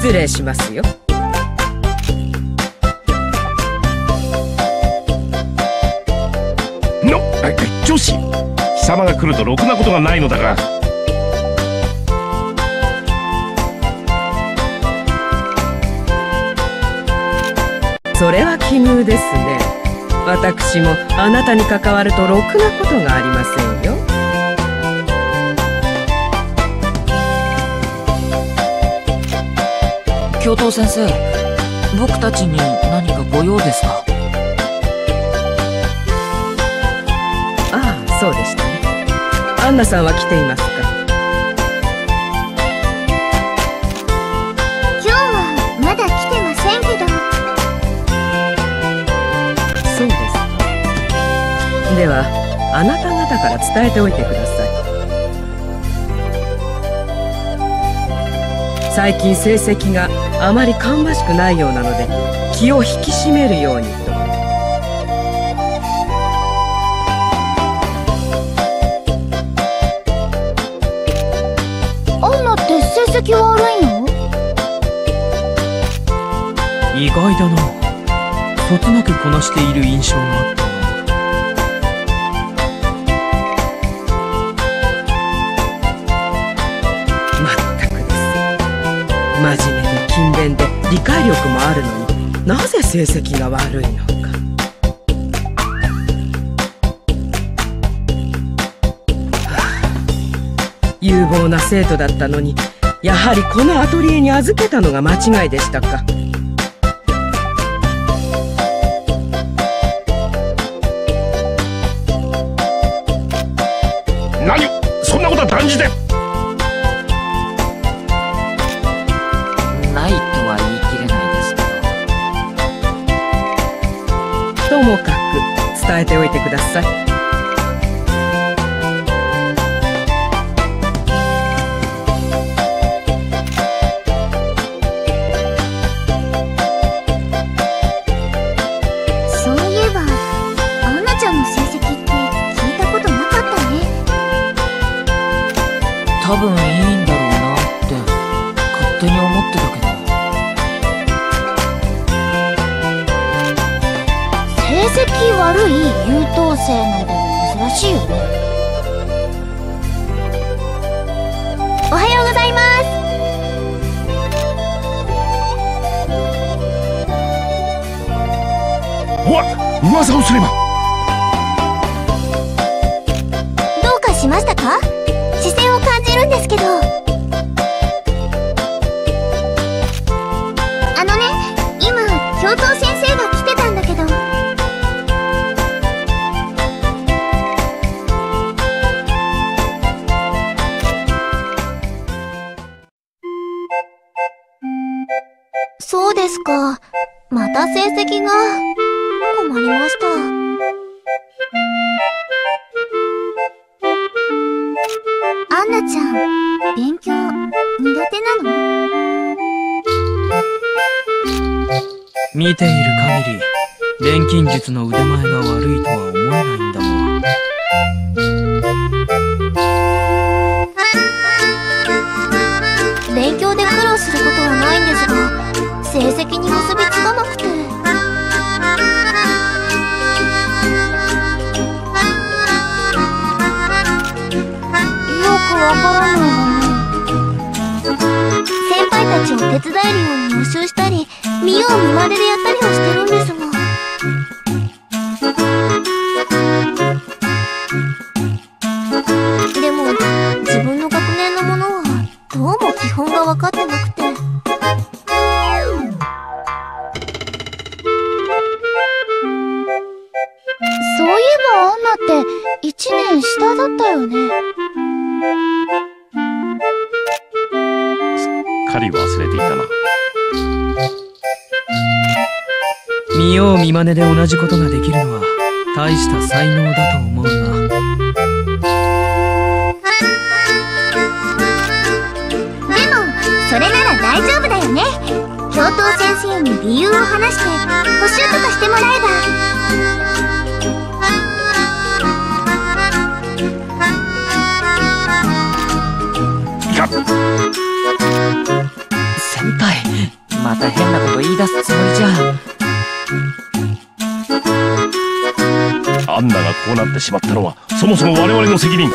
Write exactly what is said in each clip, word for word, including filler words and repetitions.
失礼しますよ。 の、女子、貴様が来るとろくなことがないのだが。 それは奇遇ですね。私もあなたに関わるとろくなことがありませんよ。 教頭先生、僕たちに何かご用ですか？ ああ、そうでしたね。アンナさんは来ていますか？ 今日はまだ来てませんけど。 そうですか。ではあなた方から伝えておいてください。最近成績があまり芳しくないようなので気を引き締めるようにと。 アンナって成績悪いの？ 意外だな。そつなくこなしている印象があった。 真面目で勤勉で理解力もあるのになぜ成績が悪いのか。はあ、有望な生徒だったのにやはりこのアトリエに預けたのが間違いでしたか。 何、そんなことは断じて。 ないとは言い切れないですけど。 ともかく伝えておいてください。 そういえばアンナちゃんの成績って聞いたことなかったね。 多分いいんだろうなって勝手に思ってたけど。 成績悪い優等生なんて珍しいよね。おはようございます。 わ、噂をすれば。 どうかしましたか？視線を感じるんですけど。あのね、今教頭先生が来てたんだけど。そうですか。また成績が困りました。アンナちゃん、勉強苦手なの？ 見ている限り錬金術の腕前が悪いとは思えないんだが。勉強で苦労することはないんですが、成績に結びつかなくて。よくわからないわね。先輩たちを手伝えるように予習したり、見よう見まねでやったりをしてるんですが。でも自分の学年のものはどうも基本が分かってなくて。そういえばアンナっていちねん下だったよね。 すっかり忘れていたな。 見よう見まねで同じことができるのは大した才能だと思うが。 でもそれなら大丈夫だよね。教頭先生に理由を話して補習とかしてもらえば。 先輩、 た変なこと言い出すつもりじゃ。 アンナがこうなってしまったのはそもそも我々の責任。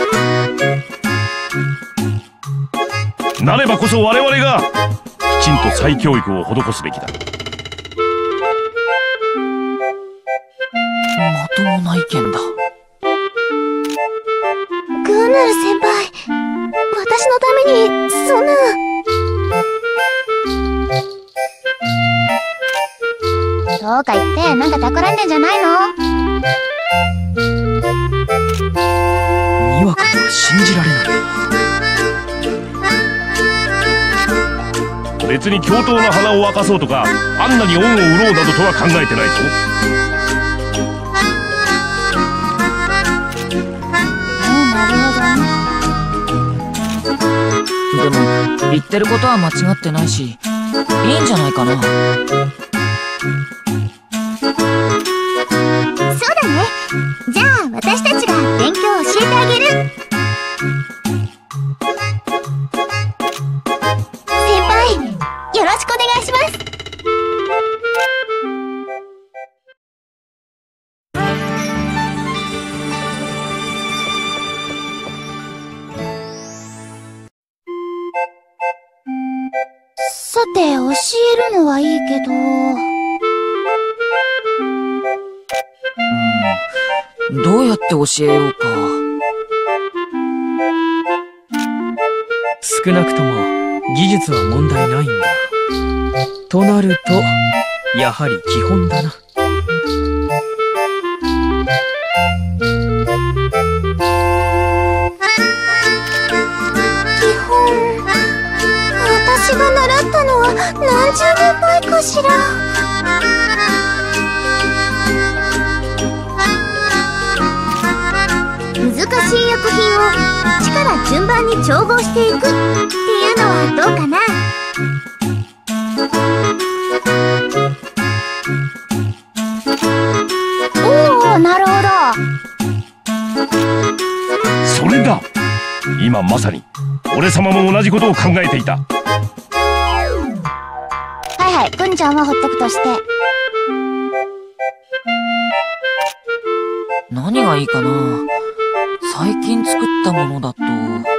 なればこそ我々がきちんと再教育を施すべきだ。 まともな意見だ。 グーナル先輩、私のためにそんな。どうか言ってなんか企んでんじゃないの？ にわかとは信じられない。 別に教頭の鼻を沸かそうとかアンナに恩を売ろうなどとは考えてないぞ。 でも言ってることは間違ってないし、いいんじゃないかな。 そうだね。じゃあ私たちが勉強を教えてあげる。先輩、よろしくお願いします。さて、教えるのはいいけど。 うん、どうやって教えようか。 少なくとも技術は問題ないんだ。となるとやはり基本だな。 私が習ったのは何十年前かしら。難しい薬品を一から順番に調合していくっていうのはどうかな。おお、なるほど。 それだ。今まさに俺様も同じことを考えていた。 はいはい、くんちゃんはほっとくとして。 何がいいかな。最近作ったものだと。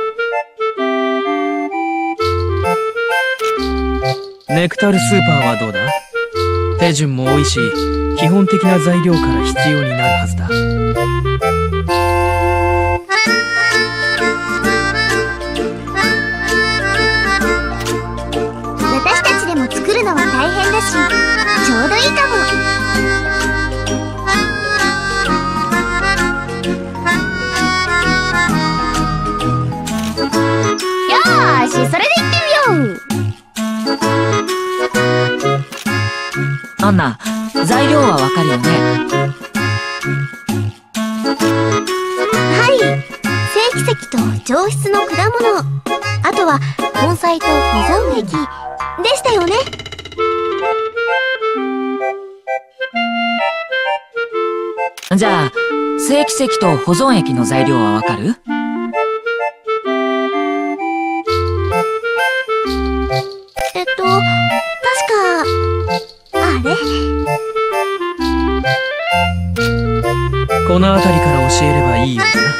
ネクタルスーパーはどうだ？手順も多いし、基本的な材料から必要になるはずだ。 私たちでも作るのは大変だし、ちょうどいいかも。よーし、それで行ってみよう。 アンナ、材料はわかるよね。 はい、正規石と上質の果物、あとは根菜と保存液でしたよね。 じゃあ、正規石と保存液の材料はわかる？ えっと、確か、あれ？ この辺りから教えればいいようだな。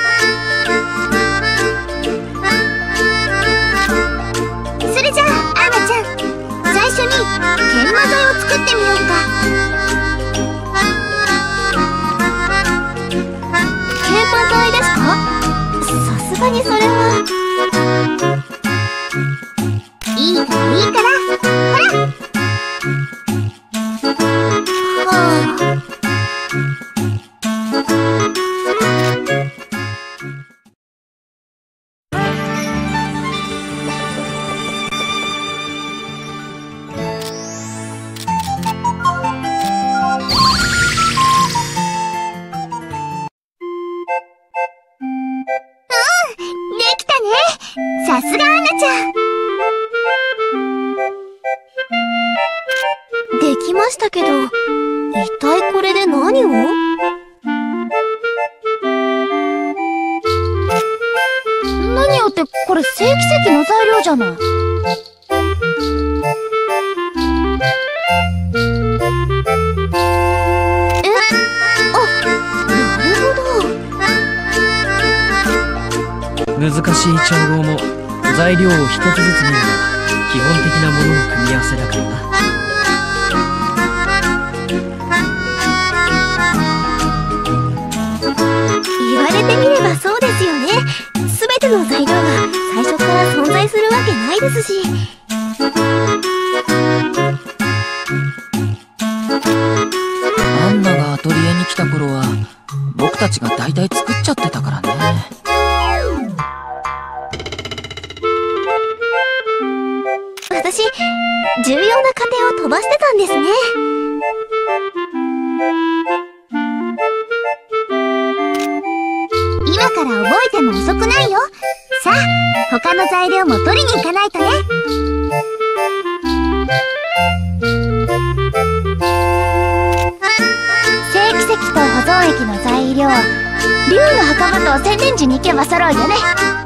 それじゃあ、アンナちゃん、最初に研磨剤を作ってみようか。研磨剤ですか？さすがにそれは。いいからいいから、ほら。はあ。できたね。さすがアンナちゃん。できましたけど、一体これで何を？何よって、これ正規石の材料じゃない。 難しい調合も材料を一つずつ見れば基本的なものの組み合わせだからな。 言われてみればそうですよね。すべての材料が最初から存在するわけないですし。 アンナがアトリエに来た頃は僕たちが大体作っちゃってたからね。 私、重要な過程を飛ばしてたんですね。今から覚えても遅くないよ。さあ、他の材料も取りに行かないとね。正規石と保存液の材料、竜の墓場と千年樹に行けば揃うよね。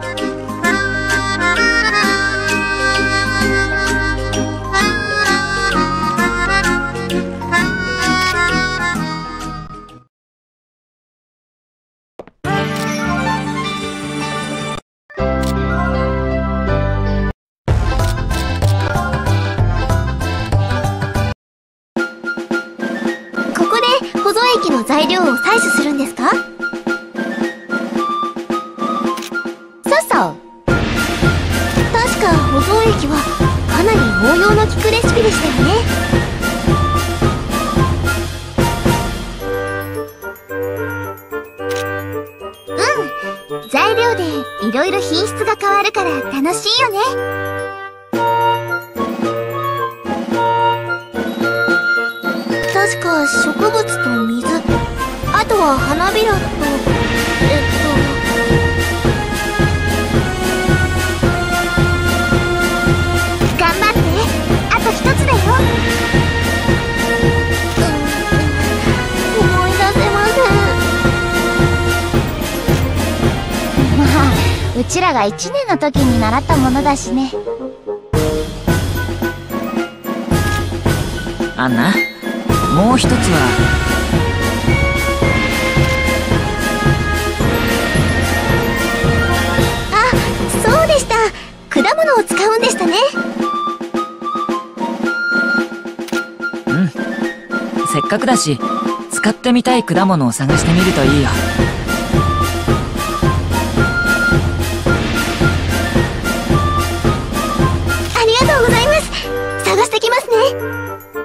材料を採取するんですか？そうそう。確か保存液はかなり応用の効くレシピでしたよね。うん。材料でいろいろ品質が変わるから楽しいよね。確か植物と水、あとは花びらと、えっと頑張って、あと一つだよ。うん、思い出せません。まあうちらがいちねんの時に習ったものだしね。 アンナ、もう一つはあ、そうでした。果物を使うんでしたね。 うん、せっかくだし使ってみたい果物を探してみるといいよ。 ありがとうございます。探してきますね。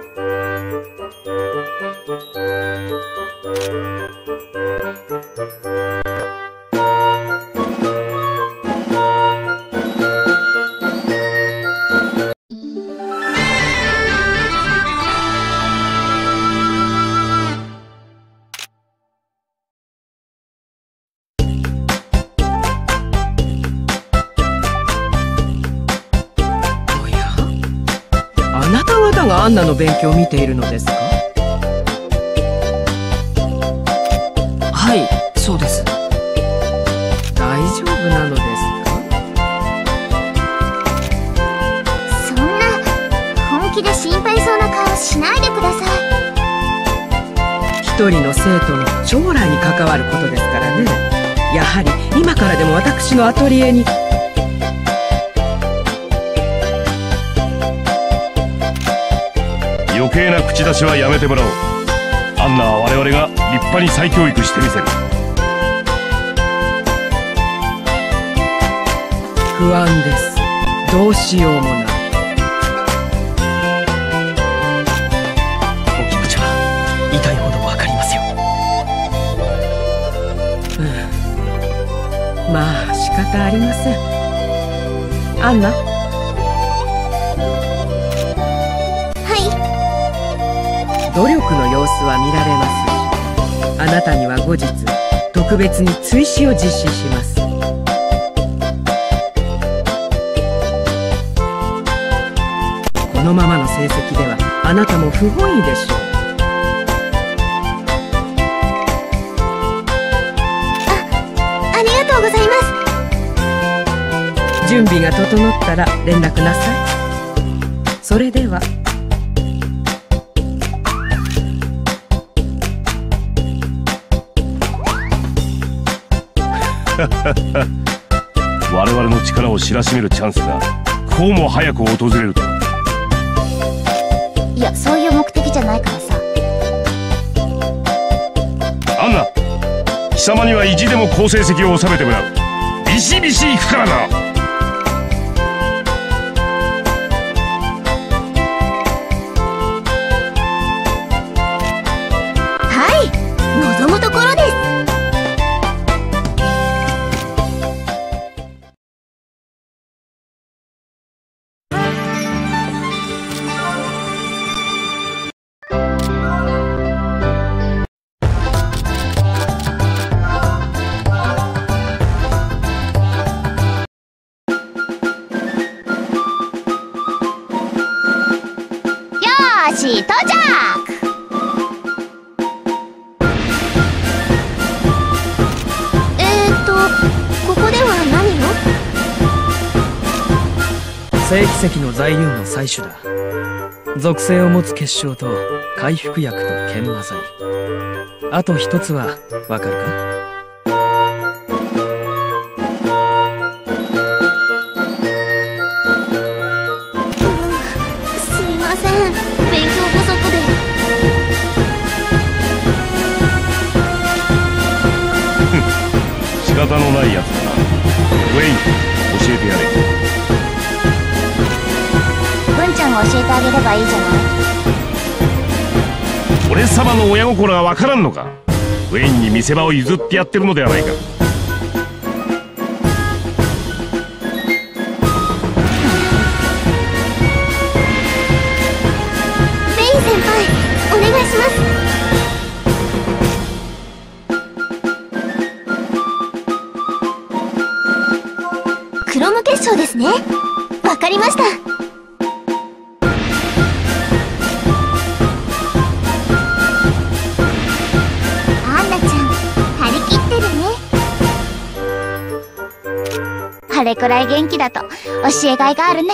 アンナの勉強を見ているのですか？ はい、そうです。 大丈夫なのですか？そんな本気で心配そうな顔しないでください。 一人の生徒の将来に関わることですからね。やはり今からでも私のアトリエに。 余計な口出しはやめてもらおう。アンナは我々が立派に再教育してみせる。 不安です。どうしようもない。 お気持ちは痛いほどわかりますよ。 うん、まあ仕方ありません。アンナ、努力の様子は見られますし、あなたには後日特別に追試を実施します。このままの成績ではあなたも不本意でしょう。 あ、ありがとうございます。準備が整ったら連絡なさい。それでは。 を知らしめるチャンスがこうも早く訪れるとは。 いや、そういう目的じゃないからさ。 アンナ、貴様には意地でも好成績を収めてもらう。ビシビシ行くからな。 はい、望むところです。到着。えーっとここでは何を？ 聖奇石の材料の採取だ。属性を持つ結晶と回復薬と研磨剤。あと一つはわかるか？ 仕方のないやつだな。ウェイン、教えてやれ。 文ちゃんが教えてあげればいいじゃない。 俺様の親心がわからんのか。ウェインに見せ場を譲ってやってるのではないか。 ベイン先輩、お願いします。クロム結晶ですね。わかりました。アンナちゃん、張り切ってるね。あれくらい元気だと教えがいがあるね。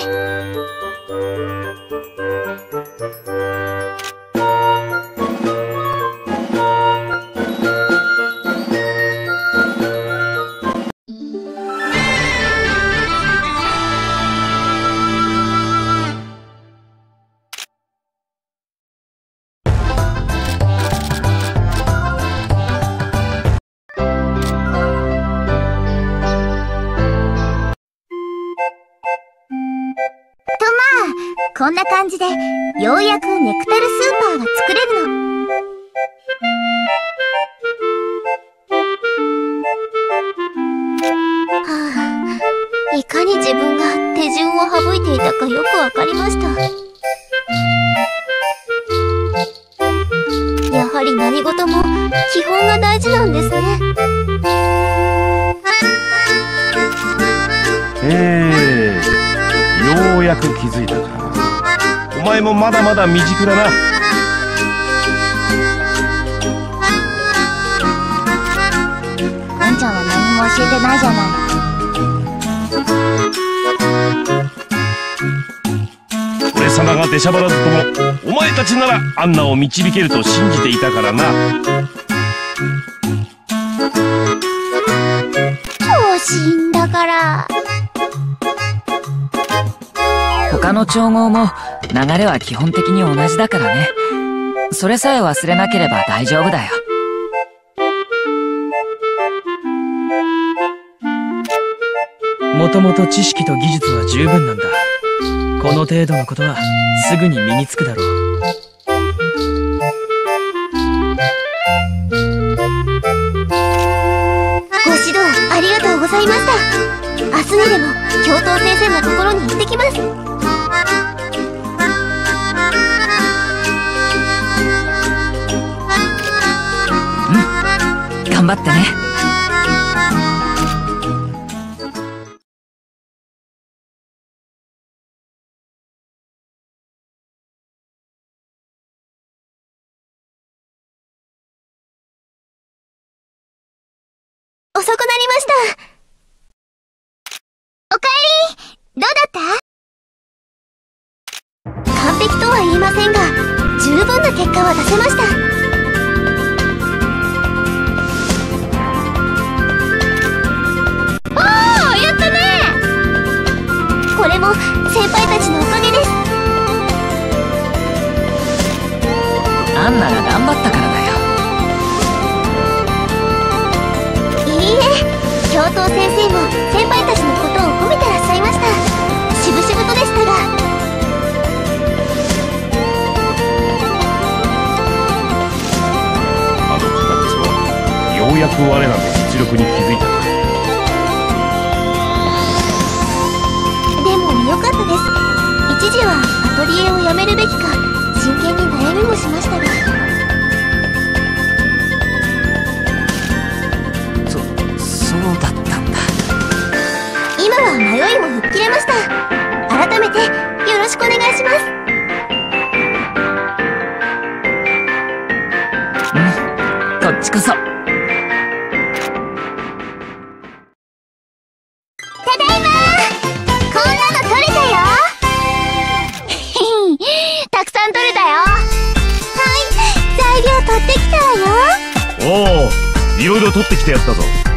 こんな感じで、ようやくネクタルスーパーが作れるの。はあ、いかに自分が手順を省いていたかよくわかりました。やはり何事も基本が大事なんですね。 えー、ようやく気づいたか。お前もまだまだ未熟だな。 あんちゃんは何も教えてないじゃない。 俺様が出しゃばらずともお前たちならアンナを導けると信じていたからな。 調子いいんだから。 他の調合も流れは基本的に同じだからね。それさえ忘れなければ大丈夫だよ。 もともと知識と技術は十分なんだ。この程度のことはすぐに身につくだろう。 ご指導ありがとうございました。明日にでも教頭先生のところに行ってきます。 頑張ってね。 遅くなりました。おかえり。どうだった？完璧とは言いませんが、十分な結果は出せました。おー、やったね。 も先輩たちのおかげです。 アンナが頑張ったからだよ。 いいえ、教頭先生も先輩たちのことを褒めてらっしゃいました。しぶしぶとでしたが。 あの方たちはようやく我らの実力に気づいたか。 でもよかったです。一時はアトリエを辞めるべきか真剣に悩みもしましたが。 そそうだったんだ。 今は迷いも吹っ切れました。改めてよろしくお願いします。 うん、こっちこそ。 ただいまー。こんなの取れたよ。たくさん取れたよ。はい、材料取ってきたわよ。 おお、いろいろ取ってきてやったぞ。